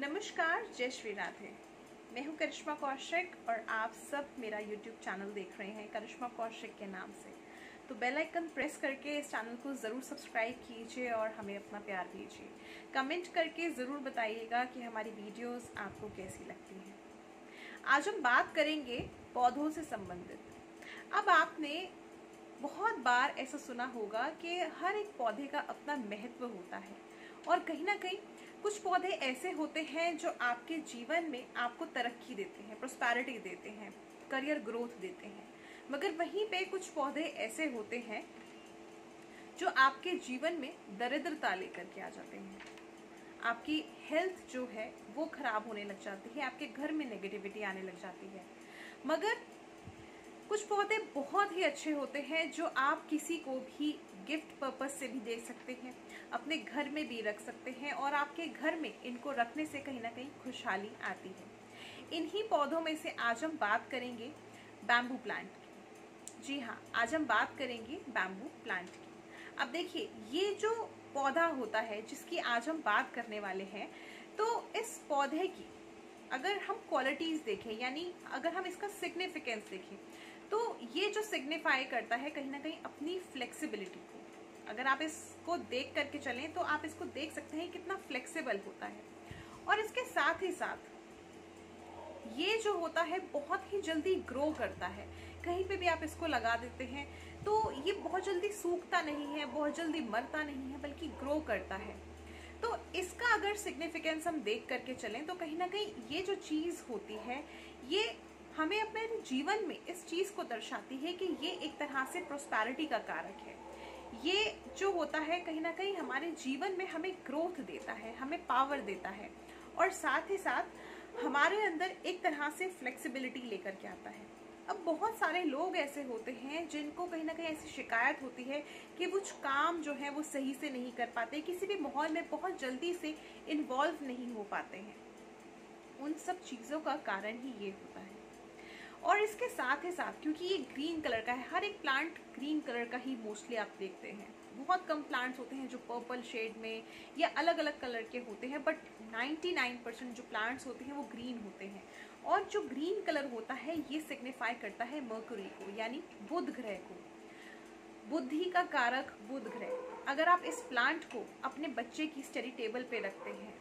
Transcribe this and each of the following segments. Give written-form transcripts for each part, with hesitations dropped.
नमस्कार, जय श्री राधे। मैं हूं करिश्मा कौशिक और आप सब मेरा YouTube चैनल देख रहे हैं करिश्मा कौशिक के नाम से। तो बेल आइकन प्रेस करके इस चैनल को ज़रूर सब्सक्राइब कीजिए और हमें अपना प्यार दीजिए। कमेंट करके ज़रूर बताइएगा कि हमारी वीडियोस आपको कैसी लगती हैं। आज हम बात करेंगे पौधों से संबंधित। अब आपने बहुत बार ऐसा सुना होगा कि हर एक पौधे का अपना महत्व होता है और कहीं ना कहीं कुछ पौधे ऐसे होते हैं जो आपके जीवन में आपको तरक्की देते हैं, प्रोस्पेरिटी देते हैं, करियर ग्रोथ देते हैं। मगर वहीं पे कुछ पौधे ऐसे होते हैं जो आपके जीवन में दरिद्रता लेकर के आ जाते हैं। आपकी हेल्थ जो है वो खराब होने लग जाती है, आपके घर में नेगेटिविटी आने लग जाती है। मगर कुछ पौधे बहुत ही अच्छे होते हैं जो आप किसी को भी गिफ्ट पर्पस से भी दे सकते हैं, अपने घर में भी रख सकते हैं और आपके घर में इनको रखने से कहीं ना कहीं खुशहाली आती है। इन्हीं पौधों में से आज हम बात करेंगे बैम्बू प्लांट की। जी हाँ, आज हम बात करेंगे बैम्बू प्लांट की। अब देखिए, ये जो पौधा होता है जिसकी आज हम बात करने वाले हैं, तो इस पौधे की अगर हम क्वालिटीज देखें, यानी अगर हम इसका सिग्निफिकेंस देखें, तो ये जो सिग्निफाई करता है कहीं ना कहीं अपनी फ्लेक्सिबिलिटी को। अगर आप इसको देख करके चलें तो आप इसको देख सकते हैं कितना फ्लेक्सिबल होता है। और इसके साथ ही साथ ये जो होता है बहुत ही जल्दी ग्रो करता है। कहीं पे भी आप इसको लगा देते हैं तो ये बहुत जल्दी सूखता नहीं है, बहुत जल्दी मरता नहीं है, बल्कि ग्रो करता है। तो इसका अगर सिग्निफिकेंस हम देख करके चलें तो कहीं ना कहीं ये जो चीज होती है ये हमें अपने जीवन में इस चीज को दर्शाती है कि ये एक तरह से प्रोस्पेरिटी का कारक है। ये जो होता है कहीं ना कहीं हमारे जीवन में हमें ग्रोथ देता है, हमें पावर देता है और साथ ही साथ हमारे अंदर एक तरह से फ्लेक्सिबिलिटी लेकर के आता है। अब बहुत सारे लोग ऐसे होते हैं जिनको कहीं ना कहीं ऐसी शिकायत होती है कि कुछ काम जो है वो सही से नहीं कर पाते, किसी भी माहौल में बहुत जल्दी से इन्वॉल्व नहीं हो पाते हैं। उन सब चीजों का कारण ही ये होता है। और इसके साथ ही साथ क्योंकि ये ग्रीन कलर का है, हर एक प्लांट ग्रीन कलर का ही मोस्टली आप देखते हैं। बहुत कम प्लांट्स होते हैं जो पर्पल शेड में या अलग अलग कलर के होते हैं, बट 99% जो प्लांट्स होते हैं वो ग्रीन होते हैं। और जो ग्रीन कलर होता है ये सिग्निफाई करता है मर्क्यूरी को, यानी बुध ग्रह को, बुद्धि का कारक बुध ग्रह। अगर आप इस प्लांट को अपने बच्चे की स्टडी टेबल पे रखते हैं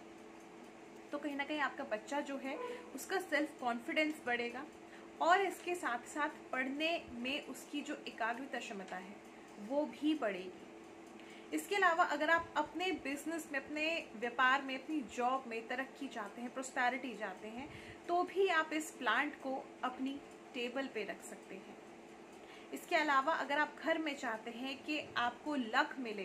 तो कहीं ना कहीं आपका बच्चा जो है उसका सेल्फ कॉन्फिडेंस बढ़ेगा और इसके साथ साथ पढ़ने में उसकी जो एकाग्रता क्षमता है वो भी बढ़ेगी। इसके अलावा अगर आप अपने बिजनेस में, अपने व्यापार में, अपनी जॉब में तरक्की चाहते हैं, प्रोस्पेरिटी चाहते हैं, तो भी आप इस प्लांट को अपनी टेबल पे रख सकते हैं। इसके अलावा अगर आप घर में चाहते हैं कि आपको लक मिले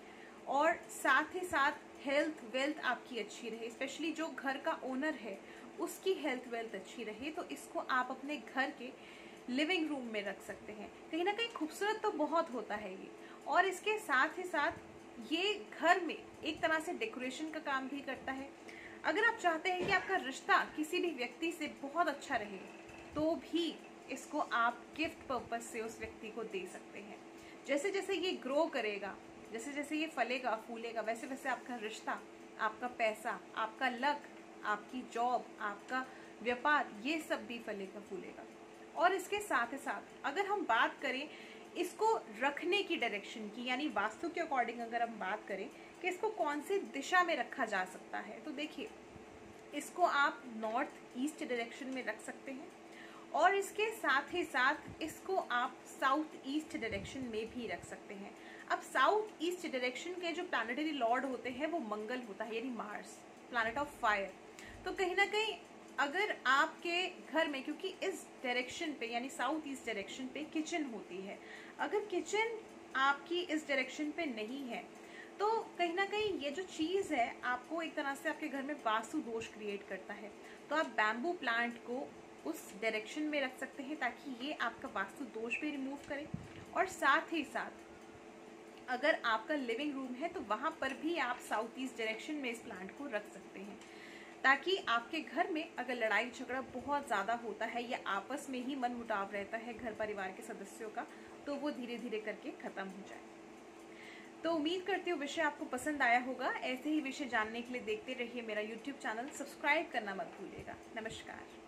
और साथ ही साथ हेल्थ वेल्थ आपकी अच्छी रहे, स्पेशली जो घर का ओनर है उसकी हेल्थ वेल्थ अच्छी रहे, तो इसको आप अपने घर के लिविंग रूम में रख सकते हैं। कहीं ना कहीं खूबसूरत तो बहुत होता है ये, और इसके साथ ही साथ ये घर में एक तरह से डेकोरेशन का काम भी करता है। अगर आप चाहते हैं कि आपका रिश्ता किसी भी व्यक्ति से बहुत अच्छा रहे तो भी इसको आप गिफ्ट पर्पज से उस व्यक्ति को दे सकते हैं। जैसे जैसे ये ग्रो करेगा, जैसे जैसे ये फलेगा फूलेगा, वैसे वैसे आपका रिश्ता, आपका पैसा, आपका लक, आपकी जॉब, आपका व्यापार, ये सब भी फलेगा फूलेगा। और इसके साथ ही साथ अगर हम बात करें इसको रखने की डायरेक्शन की, यानी वास्तु के अकॉर्डिंग अगर हम बात करें कि इसको कौन सी दिशा में रखा जा सकता है, तो देखिए इसको आप नॉर्थ ईस्ट डायरेक्शन में रख सकते हैं और इसके साथ ही साथ इसको आप साउथ ईस्ट डायरेक्शन में भी रख सकते हैं। अब साउथ ईस्ट डायरेक्शन के जो प्लैनेटरी लॉर्ड होते हैं वो मंगल होता है, यानी मार्स, प्लैनेट ऑफ फायर। तो कहीं ना कहीं अगर आपके घर में, क्योंकि इस डायरेक्शन पे यानी साउथ ईस्ट डायरेक्शन पे किचन होती है, अगर किचन आपकी इस डायरेक्शन पे नहीं है तो कहीं ना कहीं ये जो चीज है आपको एक तरह से आपके घर में वास्तु दोष क्रिएट करता है। तो आप बैम्बू प्लांट को उस डायरेक्शन में रख सकते हैं ताकि ये आपका वास्तु दोष भी रिमूव करे। और साथ ही साथ अगर आपका लिविंग रूम है तो वहां पर भी आप साउथ ईस्ट डायरेक्शन में इस प्लांट को रख सकते हैं, ताकि आपके घर में अगर लड़ाई झगड़ा बहुत ज्यादा होता है या आपस में ही मनमुटाव रहता है घर परिवार के सदस्यों का, तो वो धीरे धीरे करके खत्म हो जाए। तो उम्मीद करती हूँ विषय आपको पसंद आया होगा। ऐसे ही विषय जानने के लिए देखते रहिए मेरा YouTube चैनल, सब्सक्राइब करना मत भूलिएगा। नमस्कार।